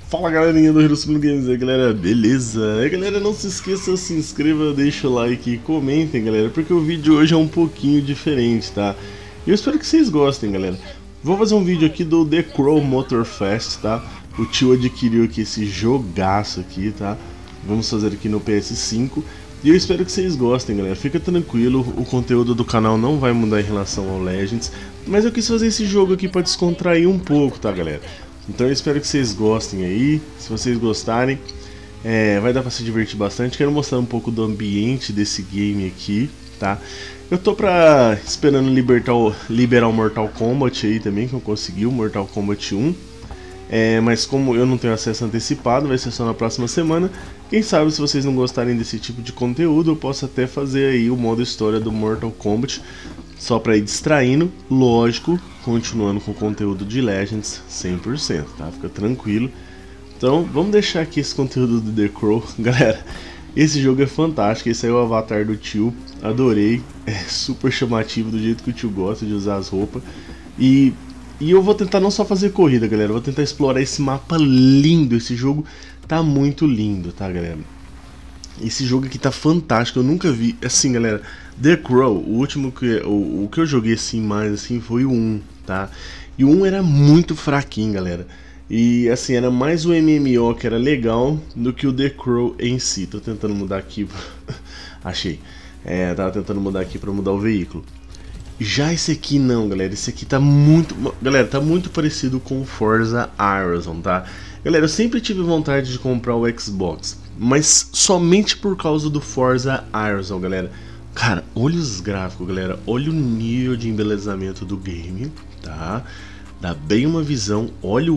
Fala galerinha do Hiroshima Games, aí galera, beleza? Aí galera, não se esqueça, se inscreva, deixa o like e comentem galera, porque o vídeo hoje é um pouquinho diferente, tá? E eu espero que vocês gostem galera. Vou fazer um vídeo aqui do The Crow Motorfest, tá? O tio adquiriu aqui esse jogaço aqui, tá? Vamos fazer aqui no PS5. E eu espero que vocês gostem galera, fica tranquilo, o conteúdo do canal não vai mudar em relação ao Legends. Mas eu quis fazer esse jogo aqui pra descontrair um pouco, tá galera? Então eu espero que vocês gostem aí, se vocês gostarem, vai dar pra se divertir bastante. Quero mostrar um pouco do ambiente desse game aqui, tá? Eu tô esperando liberar o Mortal Kombat aí também, que eu consegui, o Mortal Kombat 1. Mas como eu não tenho acesso antecipado, vai ser só na próxima semana. Quem sabe se vocês não gostarem desse tipo de conteúdo, eu posso até fazer aí o modo história do Mortal Kombat, só pra ir distraindo, lógico, continuando com o conteúdo de Legends 100%, tá? Fica tranquilo. Então vamos deixar aqui esse conteúdo do The Crow. Galera, esse jogo é fantástico, esse aí é o avatar do tio, adorei, é super chamativo do jeito que o tio gosta de usar as roupas. E eu vou tentar não só fazer corrida galera, eu vou tentar explorar esse mapa lindo, esse jogo tá muito lindo, tá galera? Esse jogo aqui tá fantástico, eu nunca vi, assim galera, The Crow, o último que eu joguei assim mais assim foi o 1, tá? E o 1 era muito fraquinho galera, e assim, era mais o MMO que era legal do que o The Crow em si. Tô tentando mudar aqui, achei, tava tentando mudar aqui pra mudar o veículo. Já esse aqui não galera, esse aqui tá muito, galera, tá muito parecido com o Forza Horizon, tá? Galera, eu sempre tive vontade de comprar o Xbox, mas somente por causa do Forza Horizon, galera. Cara, olha os gráficos, galera. Olha o nível de embelezamento do game, tá? Dá bem uma visão. Olha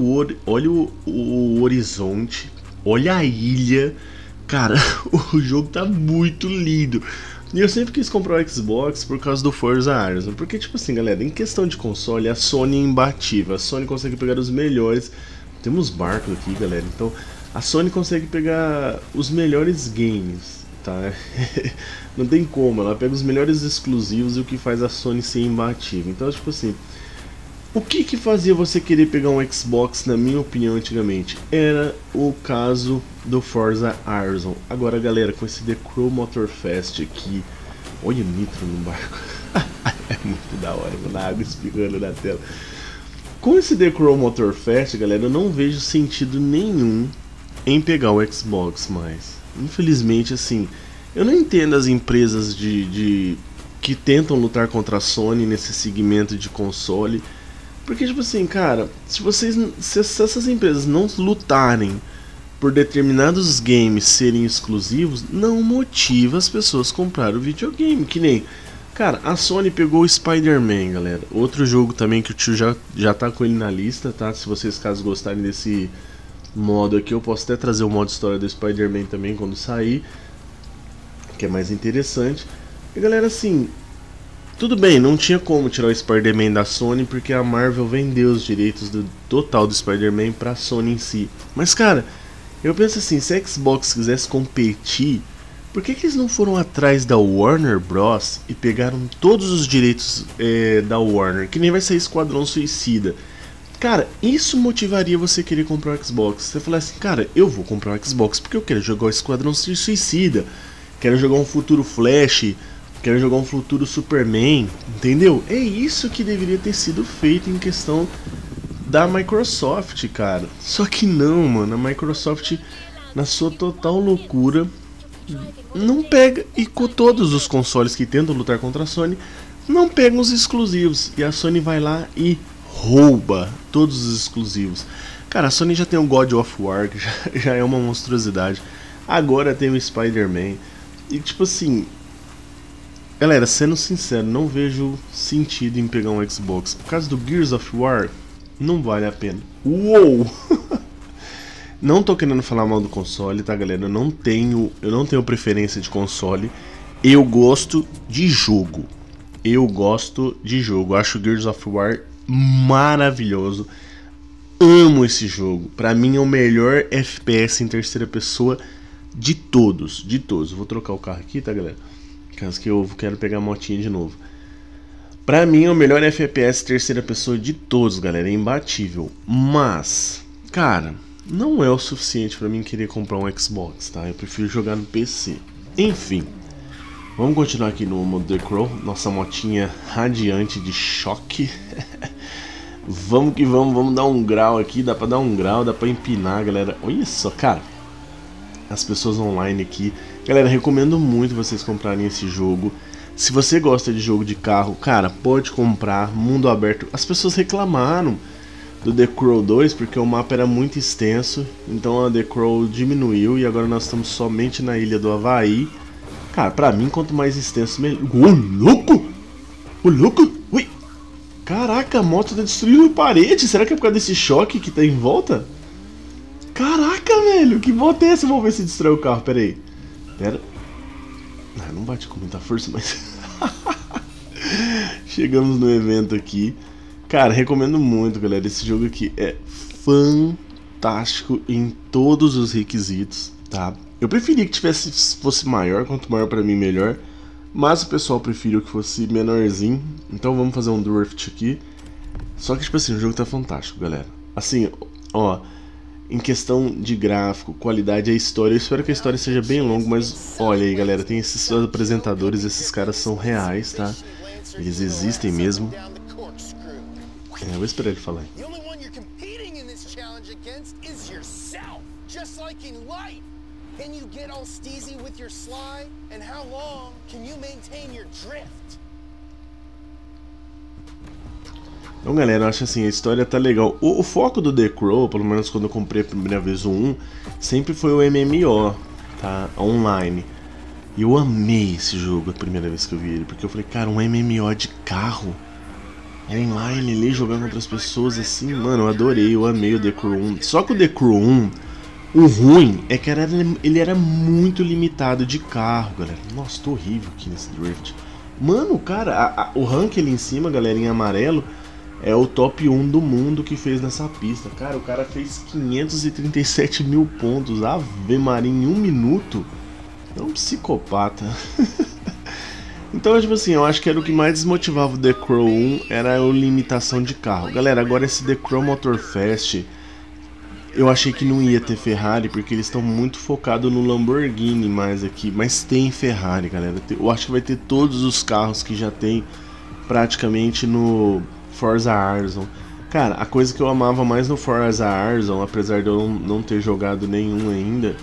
o horizonte. Olha a ilha. Cara, o jogo tá muito lindo. E eu sempre quis comprar o Xbox por causa do Forza Horizon. Porque, tipo assim, galera, em questão de console, a Sony é imbatível. A Sony consegue pegar os melhores. Temos barcos aqui, galera. Então, a Sony consegue pegar os melhores games, tá? Não tem como, ela pega os melhores exclusivos e o que faz a Sony ser imbatível. Então, tipo assim, o que fazia você querer pegar um Xbox, na minha opinião, antigamente? Era o caso do Forza Horizon. Agora, galera, com esse The Crow Motorfest aqui, olha o nitro no barco. É muito da hora, mano, a água espirrando na tela. Com esse The Crow Motorfest, galera, eu não vejo sentido nenhum em pegar o Xbox mais. Infelizmente, assim, eu não entendo as empresas que tentam lutar contra a Sony nesse segmento de console. Porque, tipo assim, cara, se essas empresas não lutarem por determinados games serem exclusivos, não motiva as pessoas a comprar o videogame. Que nem, cara, a Sony pegou o Spider-Man, galera. Outro jogo também que o tio já tá com ele na lista, tá? Se vocês, caso gostarem desse modo aqui, eu posso até trazer o modo história do Spider-Man também quando sair, que é mais interessante. E galera, assim, tudo bem, não tinha como tirar o Spider-Man da Sony, porque a Marvel vendeu os direitos total do Spider-Man pra Sony em si. Mas cara, eu penso assim, se a Xbox quisesse competir, por que eles não foram atrás da Warner Bros. E pegaram todos os direitos da Warner, que nem vai sair Esquadrão Suicida. Cara, isso motivaria você querer comprar o Xbox. Você falar assim, cara, eu vou comprar o Xbox porque eu quero jogar o Esquadrão Suicida, quero jogar um futuro Flash, quero jogar um futuro Superman, entendeu? É isso que deveria ter sido feito em questão da Microsoft, cara. Só que não, mano, a Microsoft, na sua total loucura, não pega, e com todos os consoles que tentam lutar contra a Sony, não pegam os exclusivos, e a Sony vai lá e rouba todos os exclusivos. Cara, a Sony já tem o God of War, que já é uma monstruosidade. Agora tem o Spider-Man. E tipo assim, galera, sendo sincero, não vejo sentido em pegar um Xbox. Por causa do Gears of War, não vale a pena. Uou! Não tô querendo falar mal do console, tá galera? Eu não tenho preferência de console. Eu gosto de jogo. Acho o Gears of War maravilhoso. Amo esse jogo. Pra mim é o melhor FPS em terceira pessoa de todos. Vou trocar o carro aqui, tá galera? Caso que eu quero pegar a motinha de novo. Pra mim é o melhor FPS terceira pessoa de todos, galera. É imbatível. Mas, cara, não é o suficiente pra mim querer comprar um Xbox, tá? Eu prefiro jogar no PC. Enfim, vamos continuar aqui no modo The Crow, nossa motinha radiante de choque. Vamos que vamos, vamos dar um grau aqui, dá pra dar um grau, dá pra empinar, galera. Olha só, cara, as pessoas online aqui. Galera, recomendo muito vocês comprarem esse jogo. Se você gosta de jogo de carro, cara, pode comprar, mundo aberto. As pessoas reclamaram do The Crow 2 porque o mapa era muito extenso, então a The Crow diminuiu e agora nós estamos somente na ilha do Havaí. Cara, pra mim, quanto mais extenso, melhor. Ô, louco! Ô, louco! Ui! Caraca, a moto tá destruindo parede. Será que é por causa desse choque que tá em volta? Caraca, velho, que moto é essa? Vamos ver se destrói o carro, pera aí. Pera. Ah, não bate com muita força, mas... Chegamos no evento aqui. Cara, recomendo muito, galera. Esse jogo aqui é fantástico em todos os requisitos, tá? Eu preferia que fosse maior, quanto maior pra mim melhor. Mas o pessoal preferiu que fosse menorzinho. Então vamos fazer um drift aqui. Só que tipo assim, o jogo tá fantástico, galera. Assim, ó, em questão de gráfico, qualidade e história, eu espero que a história seja bem longa, mas olha aí, galera, tem esses apresentadores, esses caras são reais, tá? Eles existem mesmo. É, vou esperar ele falar. Can you get all steezy with your slide? And how long can you maintain your drift? Então, galera, eu acho assim, a história tá legal. O foco do The Crow, pelo menos quando eu comprei a primeira vez o 1, sempre foi o MMO, tá? Online. E eu amei esse jogo a primeira vez que eu vi ele, porque eu falei, cara, um MMO de carro, online ali, jogando com outras pessoas, assim, mano, eu adorei, eu amei o The Crow 1. Só que o The Crow 1, o ruim é que ele era muito limitado de carro, galera. Nossa, tô horrível aqui nesse drift. Mano, cara, o rank ali em cima, galera, em amarelo, é o top 1 do mundo que fez nessa pista. Cara, o cara fez 537 mil pontos, Ave Maria, em 1 minuto. É um psicopata. Então, tipo assim, eu acho que era o que mais desmotivava o The Crow 1, era a limitação de carro. Galera, agora esse The Crow Motorfest, eu achei que não ia ter Ferrari, porque eles estão muito focados no Lamborghini mais aqui. Mas tem Ferrari, galera. Eu acho que vai ter todos os carros que já tem praticamente no Forza Horizon. Cara, a coisa que eu amava mais no Forza Horizon, apesar de eu não ter jogado nenhum ainda,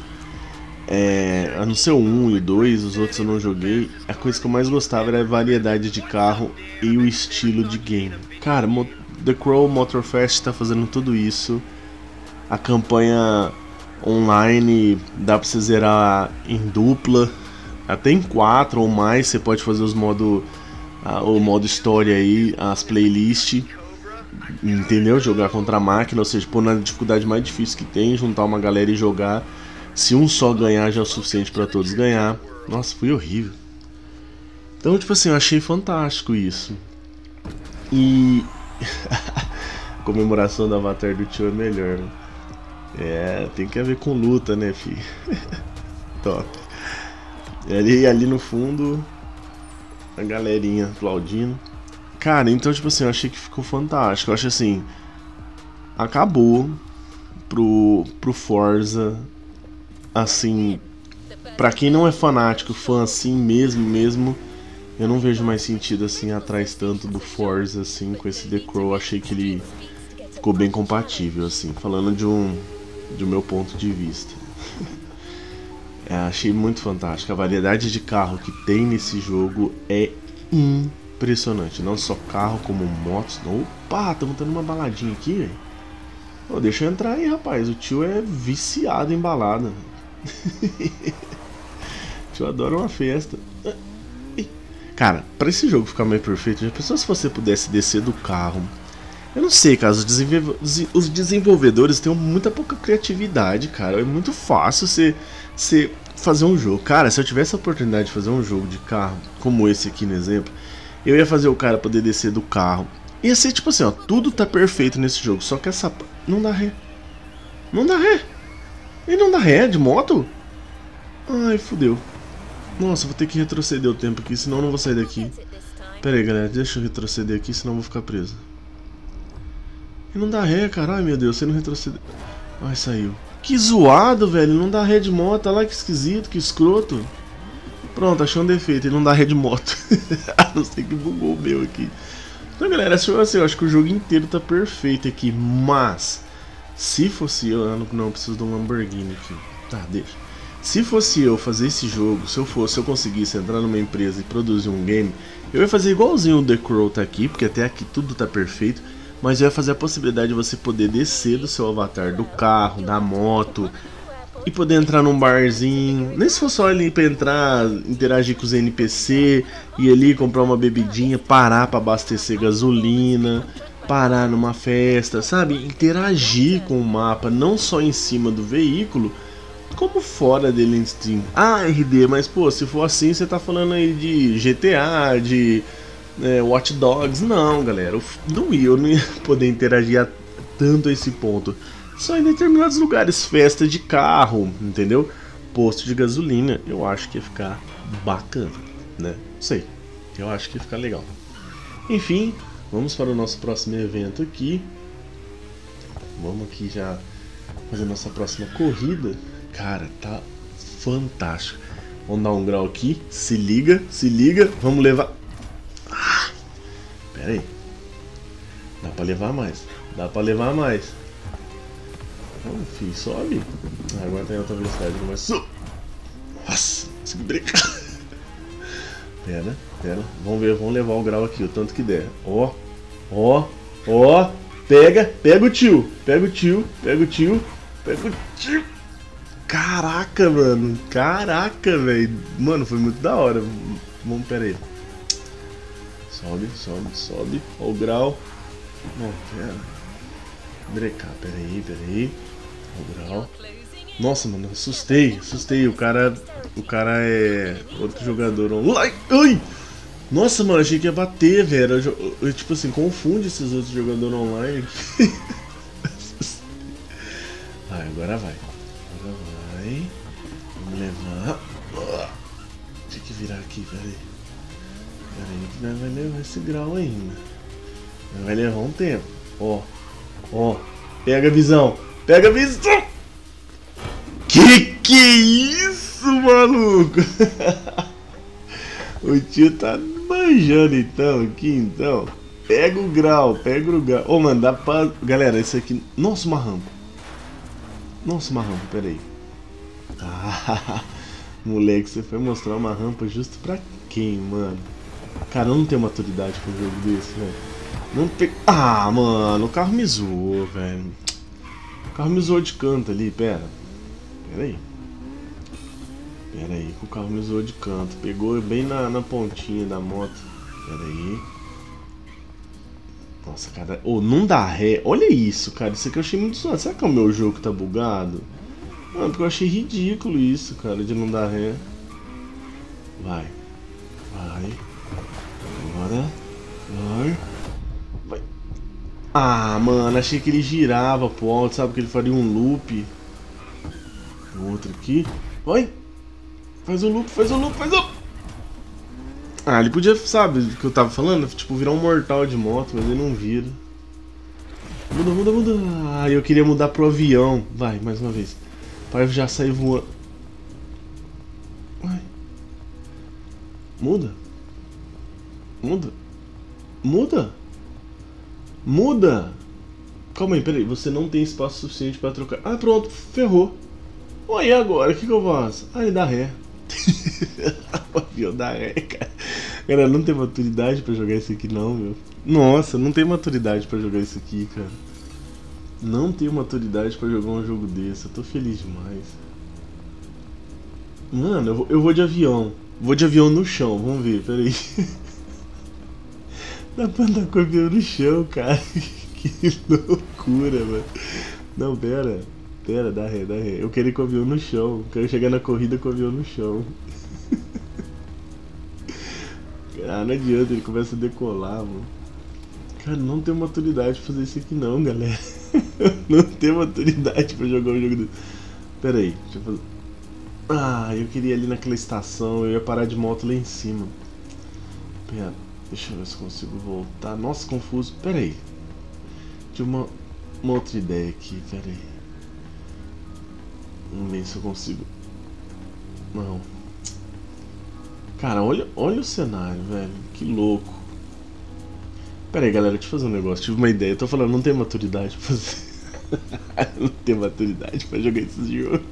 a não ser o 1 e o 2, os outros eu não joguei. A coisa que eu mais gostava era a variedade de carro e o estilo de game. Cara, The Crow Motorfest tá fazendo tudo isso. A campanha online dá pra você zerar em dupla, até em 4 ou mais. Você pode fazer o modo história aí, as playlists, entendeu? Jogar contra a máquina, ou seja, pôr na dificuldade mais difícil que tem, juntar uma galera e jogar. Se um só ganhar já é o suficiente pra todos ganhar. Nossa, foi horrível. Então, tipo assim, eu achei fantástico isso. E a comemoração do avatar do tio é melhor, né? Tem que haver com luta, né, filho? Top. E ali no fundo, a galerinha aplaudindo. Cara, então, tipo assim, eu achei que ficou fantástico. Eu acho assim, acabou pro Forza. Assim, pra quem não é fanático, fã assim mesmo, eu não vejo mais sentido assim atrás tanto do Forza assim com esse The Crow. Achei que ele ficou bem compatível, assim, falando do meu ponto de vista. Achei muito fantástico. A variedade de carro que tem nesse jogo é impressionante. Não só carro, como motos. Opa, estamos tendo uma baladinha aqui, velho. Oh, deixa eu entrar aí, rapaz. O tio é viciado em balada. O tio adora uma festa. Cara, pra esse jogo ficar mais perfeito, já pensou se você pudesse descer do carro? Eu não sei, cara, os desenvolvedores têm muita pouca criatividade, cara. É muito fácil você fazer um jogo. Cara, se eu tivesse a oportunidade de fazer um jogo de carro, como esse aqui no exemplo, eu ia fazer o cara poder descer do carro. Ia ser tipo assim, ó, tudo tá perfeito nesse jogo, só que essa... Não dá ré. Não dá ré. Ele não dá ré de moto? Ai, fudeu. Nossa, vou ter que retroceder o tempo aqui, senão eu não vou sair daqui. Pera aí, galera, deixa eu retroceder aqui, senão eu vou ficar preso. E não dá ré, cara. Ai, meu Deus, você não retrocedeu. Ai, saiu. Que zoado, velho. Não dá ré de moto. Olha lá que esquisito, que escroto. Pronto, achei um defeito. Ele não dá ré de moto. A não ser que bugou o meu aqui. Então, galera, assim, eu acho que o jogo inteiro tá perfeito aqui. Mas, se fosse eu não preciso de um Lamborghini aqui. Tá, deixa. Se fosse eu fazer esse jogo, se eu conseguisse entrar numa empresa e produzir um game, eu ia fazer igualzinho o The Crow tá aqui, porque até aqui tudo tá perfeito. Mas eu ia fazer a possibilidade de você poder descer do seu avatar do carro, da moto, e poder entrar num barzinho. Nem se for só ali pra entrar, interagir com os NPC, ir ali comprar uma bebidinha, parar pra abastecer gasolina, parar numa festa, sabe? Interagir com o mapa, não só em cima do veículo, como fora dele em Steam. Ah, RD, mas pô, se for assim, você tá falando aí de GTA, de Watch Dogs. Não, galera, eu não ia poder interagir tanto a esse ponto. Só em determinados lugares, festa de carro, entendeu? Posto de gasolina, eu acho que ia ficar bacana, né? Não sei, eu acho que ia ficar legal. Enfim, vamos para o nosso próximo evento aqui. Vamos aqui já fazer nossa próxima corrida. Cara, tá fantástico. Vamos dar um grau aqui, se liga, vamos levar... Ah, pera aí. Dá pra levar mais, dá pra levar mais. Vamos, filho, sobe. Agora tem alta velocidade, mas sobe. Nossa, consegui brincar. Pera. Vamos ver, vamos levar o grau aqui, o tanto que der. Ó. Pega o tio. Pega o tio. Caraca, mano. Caraca, velho. Mano, foi muito da hora. Vamos, pera aí. Sobe. Ó o grau. Não, pera. Brecar, pera aí. O grau. Nossa, mano, assustei. O cara é outro jogador online. Ai! Nossa, mano, achei que ia bater, velho. Eu tipo assim, confunde esses outros jogadores online. Vai, agora vai. Vamos levar. Tinha que virar aqui, peraí. Que nós vai levar esse grau ainda. Vai levar um tempo. Ó. Pega a visão. Que isso, maluco? O tio tá manjando então aqui, então. Pega o grau. Ô, mano, dá pra... Galera, esse aqui... Nossa, uma rampa, pera aí. Ah, moleque, você foi mostrar uma rampa justo pra quem, mano? Cara, eu não tenho maturidade pra um jogo desse, velho. Não tem... Ah, mano, o carro me zoou, velho. O carro me zoou de canto ali, pera aí, que o carro me zoou de canto. Pegou bem na pontinha da moto. Pera aí. Nossa, cara. Não dá ré. Olha isso, cara. Isso aqui eu achei muito zoado. Será que é o meu jogo que tá bugado? Não, porque eu achei ridículo isso, cara, de não dar ré. Vai. Agora. Vai. Ah, mano. Achei que ele girava pro alto, sabe? Que ele faria um loop. Outro aqui. Vai. Faz o loop. Ah, ele podia, sabe o que eu tava falando? Tipo, virar um mortal de moto, mas ele não vira. Muda. Ah, eu queria mudar pro avião. Vai, mais uma vez. Para já sair voando. Vai. Muda. Calma aí, peraí. Você não tem espaço suficiente pra trocar. Ah, pronto. Ferrou. Olha, e agora? O que eu faço? Ah, ele dá ré. O avião dá ré, cara. Cara, não tem maturidade pra jogar isso aqui não, meu. Nossa, não tem maturidade pra jogar isso aqui, cara. Não tenho maturidade pra jogar um jogo desse. Eu tô feliz demais. Mano, eu vou de avião. Vou de avião no chão, vamos ver, peraí. Dá pra andar com o avião no chão, cara. Que loucura, mano. Não, pera, dá ré. Eu quero ir com o avião no chão. Quero chegar na corrida com o avião no chão. Ah, não adianta, ele começa a decolar, mano. Cara, não tenho maturidade pra fazer isso aqui não, galera. Não tenho maturidade pra jogar um jogo desse. Pera aí, deixa eu fazer... Ah, eu queria ir ali naquela estação, eu ia parar de moto lá em cima. Pera, deixa eu ver se consigo voltar. Nossa, confuso. Pera aí. Tinha uma outra ideia aqui, pera aí. Vamos ver se eu consigo. Não. Cara, olha o cenário, velho. Que louco. Pera aí, galera, deixa eu fazer um negócio. Tive uma ideia. Eu tô falando, não tenho maturidade pra fazer. Não tenho maturidade pra jogar esse jogo.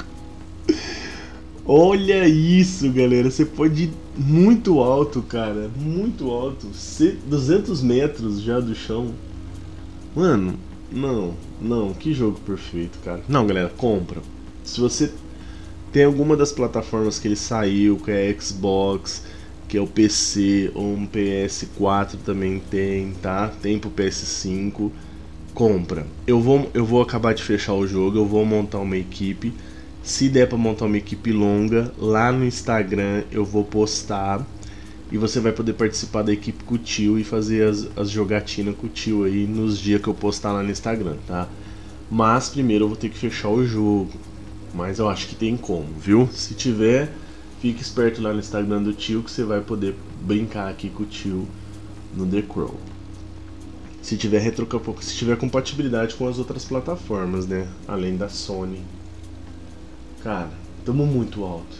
Olha isso, galera. Você pode ir muito alto, cara. Muito alto. 200 metros já do chão. Mano, não. Que jogo perfeito, cara. Não, galera, compra. Se você tem alguma das plataformas que ele saiu, que é Xbox, que é o PC, ou um PS4 também tem, tá? Tem pro PS5. Compra. Eu vou acabar de fechar o jogo, eu vou montar uma equipe. Se der pra montar uma equipe longa, lá no Instagram eu vou postar. E você vai poder participar da equipe com o tio e fazer as jogatinas com o tio aí nos dias que eu postar lá no Instagram, tá? Mas primeiro eu vou ter que fechar o jogo. Mas eu acho que tem como, viu? Se tiver, fique esperto lá no Instagram do tio que você vai poder brincar aqui com o tio no The Crow. Se tiver se tiver compatibilidade com as outras plataformas, né? Além da Sony. Cara, tamo muito alto.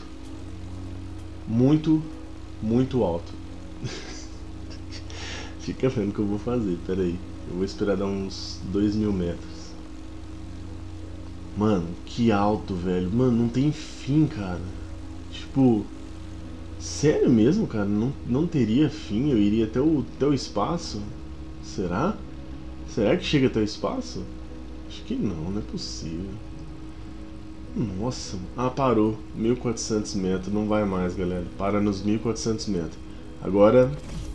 Muito alto. Fica vendo o que eu vou fazer, pera aí. Eu vou esperar dar uns 2.000 metros. Mano, que alto, velho. Mano, não tem fim, cara. Tipo, sério mesmo, cara? Não teria fim? Eu iria até o espaço? Será? Será que chega até o espaço? Acho que não é possível. Nossa, parou. 1.400 metros, não vai mais, galera. Para nos 1.400 metros. Agora...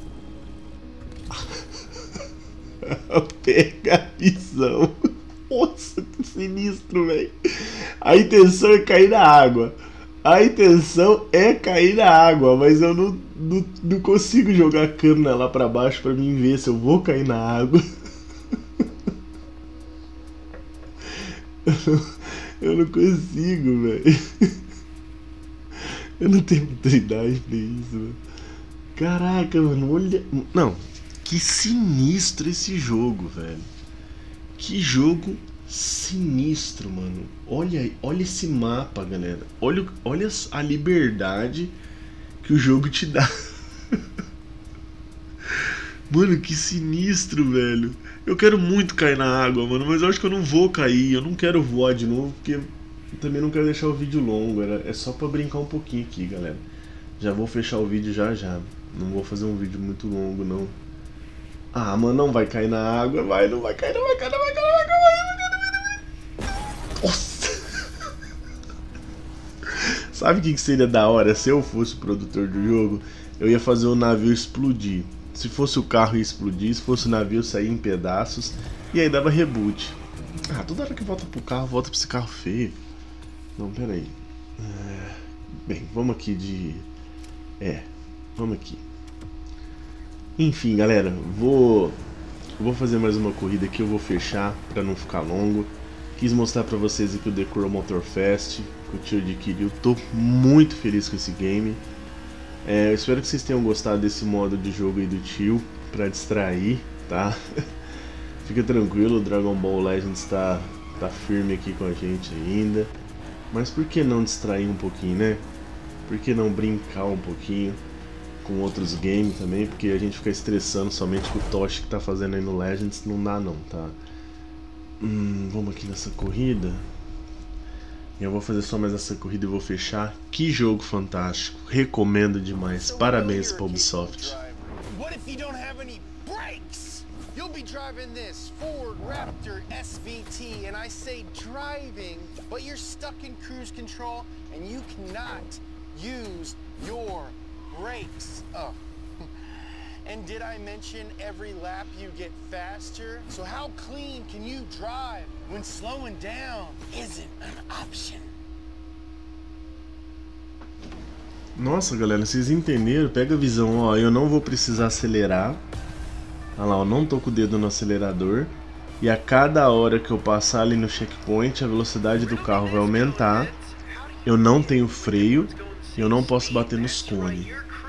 Pega a visão. Nossa, que sinistro, velho. A intenção é cair na água. Mas eu não consigo jogar a câmera lá pra baixo pra mim ver se eu vou cair na água. Eu não consigo, velho. Eu não tenho maturidade pra isso, mano. Caraca, mano, olha... Não, que sinistro esse jogo, velho. Que jogo sinistro, mano. Olha esse mapa, galera. Olha a liberdade que o jogo te dá. Mano, que sinistro, velho. Eu quero muito cair na água, mano, mas eu acho que eu não vou cair. Eu não quero voar de novo, porque eu também não quero deixar o vídeo longo. É só pra brincar um pouquinho aqui, galera. Já vou fechar o vídeo já. Não vou fazer um vídeo muito longo, não. Mano, não vai cair na água. Não vai cair. Nossa! Sabe o que seria da hora se eu fosse o produtor do jogo? Eu ia fazer o navio explodir. Se fosse o carro ia explodir, se fosse o navio sair em pedaços. E aí dava reboot. Toda hora que volta pro carro, volta pra esse carro feio. Não, pera aí. Bem, vamos aqui vamos aqui. Enfim, galera, vou fazer mais uma corrida aqui, eu vou fechar pra não ficar longo. Quis mostrar pra vocês aqui o The Crow Motor Fest, que o tio adquiriu. Tô muito feliz com esse game. Eu espero que vocês tenham gostado desse modo de jogo aí do tio, pra distrair, tá? Fica tranquilo, o Dragon Ball Legends tá firme aqui com a gente ainda. Mas por que não distrair um pouquinho, né? Por que não brincar um pouquinho com outros games também? Porque a gente fica estressando somente com o Toshi que tá fazendo aí no Legends, não dá não, tá? Vamos aqui nessa corrida. Eu vou fazer só mais essa corrida e vou fechar. Que jogo fantástico, recomendo demais. Parabéns pra Ubisoft. You'll be driving this Ford Raptor SVT, and I say driving, but you're stuck in cruise control, and you cannot use your brakes. And did I mention every lap you get faster? So how clean can you drive when slowing down isn't an option? Nossa, galera, vocês entenderam? Pega a visão, ó, eu não vou precisar acelerar. Olha lá, eu não tô com o dedo no acelerador. E a cada hora que eu passar ali no checkpoint, a velocidade do carro vai aumentar. Eu não tenho freio. E eu não posso bater nos cones.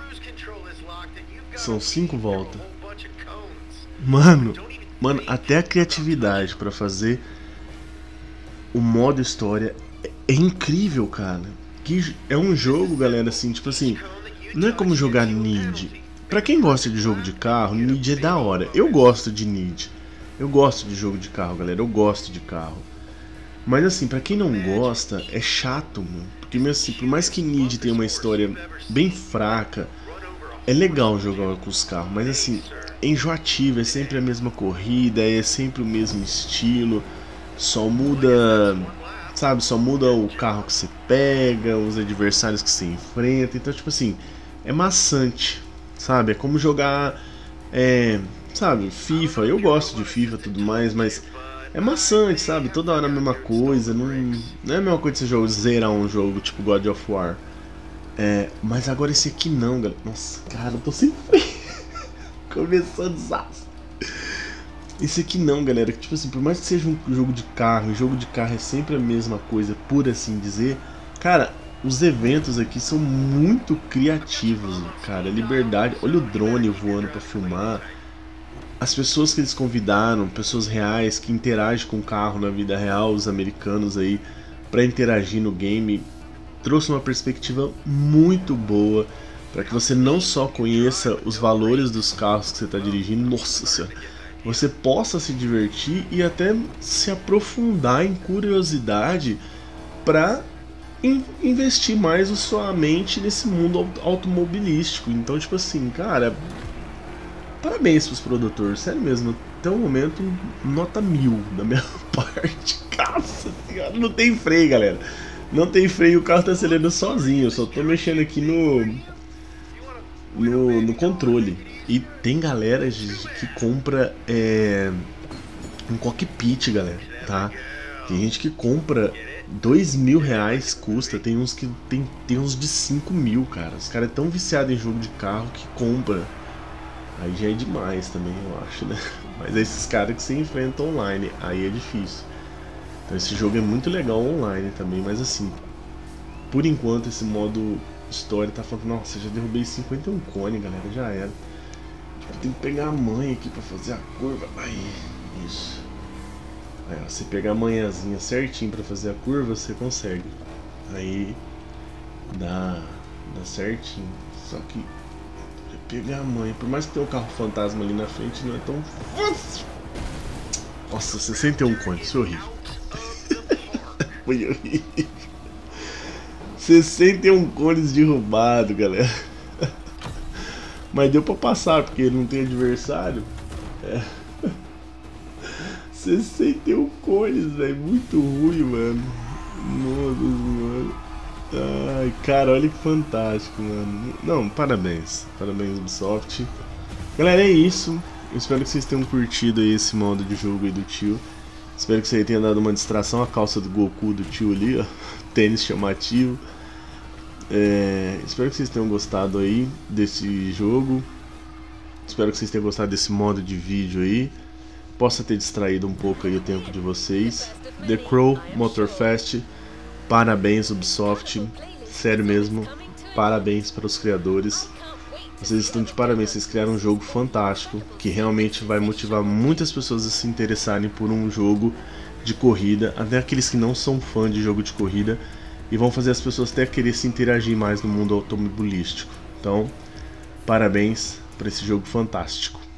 São 5 voltas. Mano, até a criatividade pra fazer o modo história é incrível, cara. Que é um jogo, galera, assim, tipo assim, não é como jogar Need. Pra quem gosta de jogo de carro, Need é da hora. Eu gosto de Need. Eu gosto de jogo de carro, galera. Eu gosto de carro. Mas assim, pra quem não gosta, é chato, mano. Porque assim, por mais que Need tenha uma história bem fraca, é legal jogar com os carros. Mas assim, é enjoativo, é sempre a mesma corrida, é sempre o mesmo estilo. Só muda, sabe, só muda o carro que você pega, os adversários que você enfrenta. Então, tipo assim, é maçante, sabe? É como jogar, sabe, FIFA. Eu gosto de FIFA e tudo mais, mas é maçante, sabe? Toda hora a mesma coisa. Não é a mesma coisa que você zerar um jogo tipo God of War. Mas agora esse aqui não, galera. Nossa, cara, eu tô sem freio. Começou o desastre. Esse aqui não, galera, que tipo assim, por mais que seja um jogo de carro, e jogo de carro é sempre a mesma coisa, por assim dizer, cara, os eventos aqui são muito criativos, cara, liberdade, olha o drone voando pra filmar, as pessoas que eles convidaram, pessoas reais que interagem com o carro na vida real, os americanos aí, pra interagir no game, trouxe uma perspectiva muito boa, para que você não só conheça os valores dos carros que você tá dirigindo, nossa senhora, você possa se divertir e até se aprofundar em curiosidade para investir mais a sua mente nesse mundo automobilístico. Então, tipo assim, cara, parabéns pros produtores, sério mesmo, até o momento, nota 1000 da minha parte. Nossa senhora, não tem freio, galera. Não tem freio, o carro tá acelerando sozinho, eu só tô mexendo aqui no controle. E tem galera que compra um cockpit, galera, tá? Tem gente que compra R$2.000 custa, tem uns que tem uns de 5.000, cara. Os caras é tão viciados em jogo de carro que compra. Aí já é demais também, eu acho, né? Mas esses caras que se enfrentam online, aí é difícil. Então esse jogo é muito legal online também, mas assim, por enquanto esse modo história tá falando, nossa, já derrubei 51 cone, galera, já era. Tipo, tem que pegar a manha aqui pra fazer a curva. Aí, isso. Aí, ó, você pegar a manhãzinha certinho pra fazer a curva, você consegue. Aí dá certinho. Só que pegar a manha, por mais que tenha um carro fantasma ali na frente, não é tão fácil. Nossa, 61 cones, foi horrível. Foi horrível. 61 cones derrubado, galera. Mas deu pra passar, porque não tem adversário. 61 cones, velho. Muito ruim, mano. Nossa senhora. Ai, cara, olha que fantástico, mano. Não, parabéns. Parabéns, Ubisoft. Galera, é isso. Eu espero que vocês tenham curtido aí esse modo de jogo aí do tio. Espero que você tenha dado uma distração. A calça do Goku do tio ali, ó. Tênis chamativo. Espero que vocês tenham gostado aí desse jogo. Espero que vocês tenham gostado desse modo de vídeo aí. Possa ter distraído um pouco aí o tempo de vocês. The Crow Motorfest. Parabéns, Ubisoft. Sério mesmo, parabéns para os criadores. Vocês estão de parabéns, vocês criaram um jogo fantástico que realmente vai motivar muitas pessoas a se interessarem por um jogo de corrida, até aqueles que não são fã de jogo de corrida, e vão fazer as pessoas até querer se interagir mais no mundo automobilístico. Então, parabéns para esse jogo fantástico.